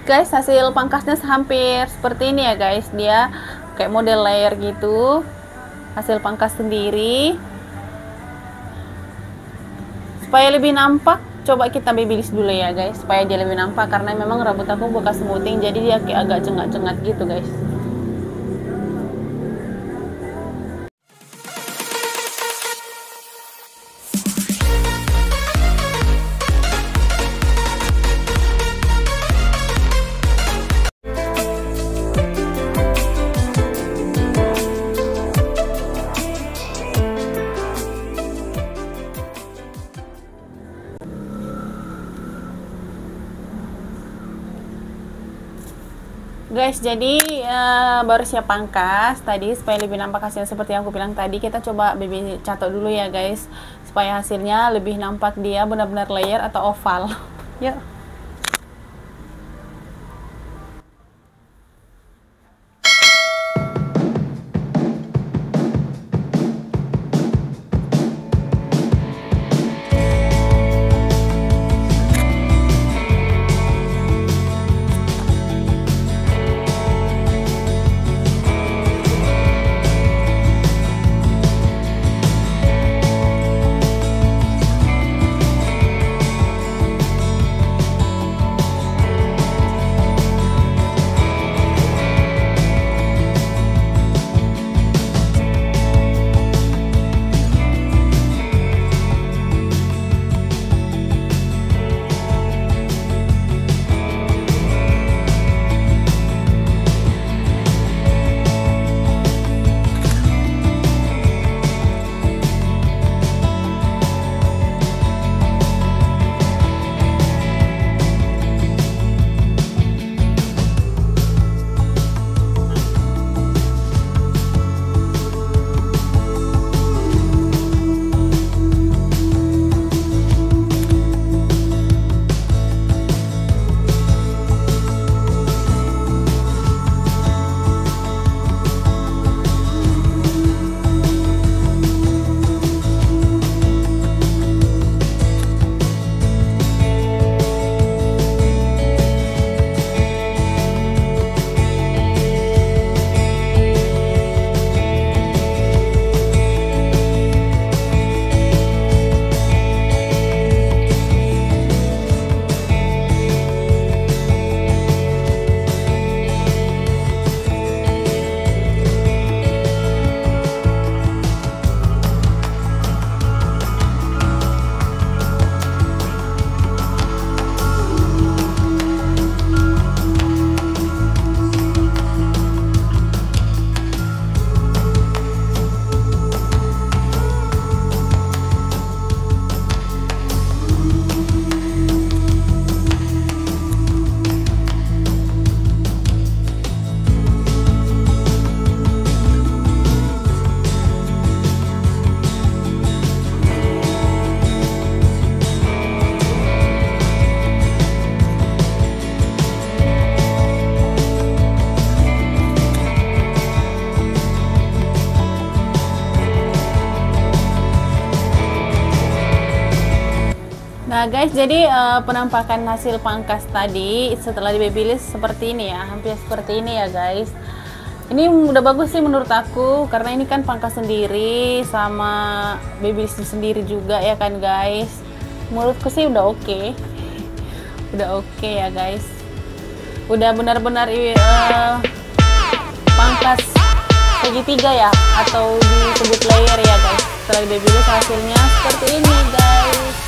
guys, hasil pangkasnya hampir seperti ini ya guys. Dia kayak model layer gitu, hasil pangkas sendiri. Supaya lebih nampak, coba kita babyliss dulu ya guys, supaya dia lebih nampak, karena memang rambut aku bekas smoothing, jadi dia kayak agak cengat-cengat gitu guys. Guys, jadi baru siap pangkas tadi supaya lebih nampak hasilnya seperti yang aku bilang tadi. Kita coba baby catok dulu ya guys, supaya hasilnya lebih nampak dia benar-benar layer atau oval. Yuk. Nah guys, jadi penampakan hasil pangkas tadi setelah di babyliss seperti ini ya, hampir seperti ini ya guys. Ini udah bagus sih menurut aku, karena ini kan pangkas sendiri sama babyliss sendiri juga ya kan guys. Menurutku sih udah oke. Udah oke ya guys. Udah benar-benar pangkas segitiga ya, atau disebut layer ya guys. Setelah di babyliss hasilnya seperti ini guys.